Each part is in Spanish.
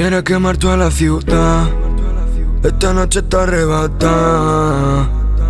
Quiere quemar toda la ciudad. Esta noche está arrebatada.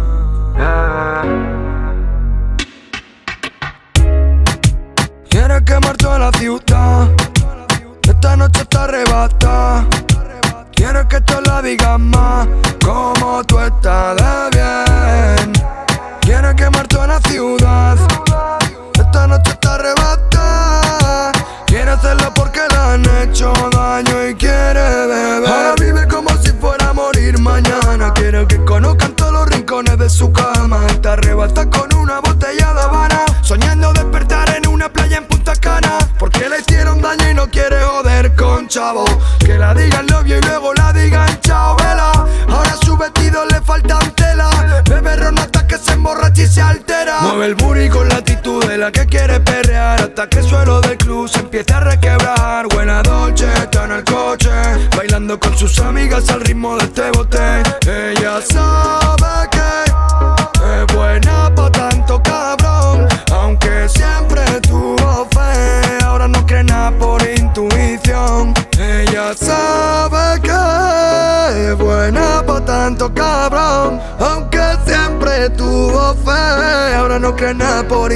Quiere quemar toda la ciudad. Esta noche está arrebatada. Quiero que tú la digas más, como tú estás de bien. Quiere quemar toda la ciudad. Esta noche está arrebatada. Quiere hacerlo porque le han hecho daño y quiere beber. Ahora vive como si fuera a morir mañana. Quiero que conozcan todos los rincones de su cama. Está arrebatada con una botella de Habana, soñando despertar en una playa en Punta Cana. Porque le hicieron daño y no quiere joder con chavo. Que la digan novio y luego la digan chao, vela. Ahora su vestido le faltan tela. Bebe ron hasta que se emborracha y se altera. Mueve el booty con la actitud de la que quiere perrear, hasta que el suelo del club se empieza a requebrar. Buena Dolce está en el coche, bailando con sus amigas al ritmo de este bote. Ella sabe que es buena pa' tanto cabrón, aunque siempre tuvo fe, ahora no cree nada por intuición. Ella sabe que es buena pa' tanto cabrón, aunque siempre tuvo fe, ahora no cree nada por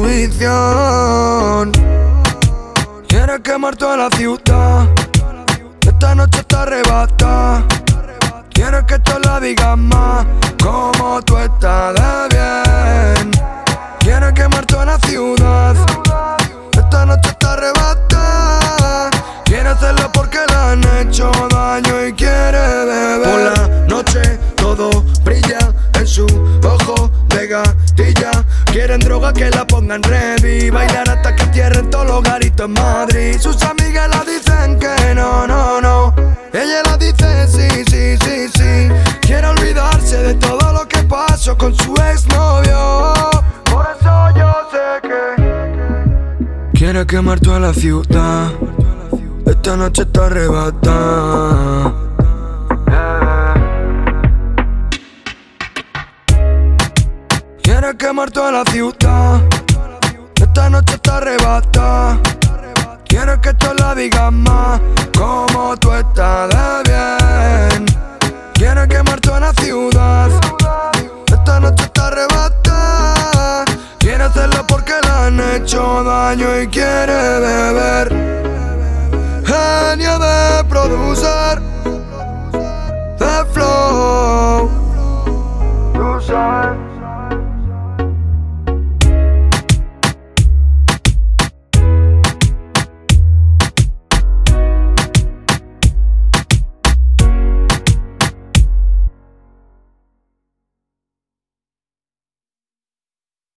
intuición. Quiere quemar toda la ciudad. Esta noche está arrebatada. Quiero que tú la digas más, como tú estás de bien. Quiere quemar toda la ciudad. Esta noche está arrebatada. Quiere hacerlo porque le han hecho daño y quiere beber. Por la noche todo brilla en su ojo de gatilla. Quieren droga que la pongan ready, bailar hasta que cierren todos los garitos en Madrid. Sus amigas la dicen que no, no, no. Ella la dice sí, sí, sí, sí. Quiere olvidarse de todo lo que pasó con su exnovio. Por eso yo sé que quiere quemar toda la ciudad. Esta noche está arrebatada. Quiere quemar toda la ciudad. Esta noche está arrebatada. Quiero que tú la digas más, como tú estás de bien.